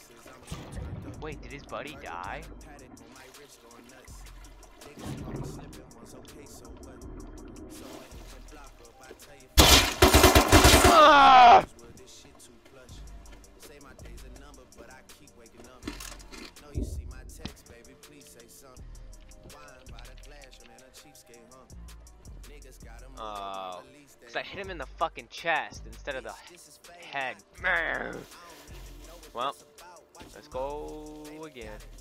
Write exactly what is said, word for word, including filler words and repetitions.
Wait, did his buddy die? Ah! Oh, because I hit him in the fucking chest instead of the head. Well, let's go again.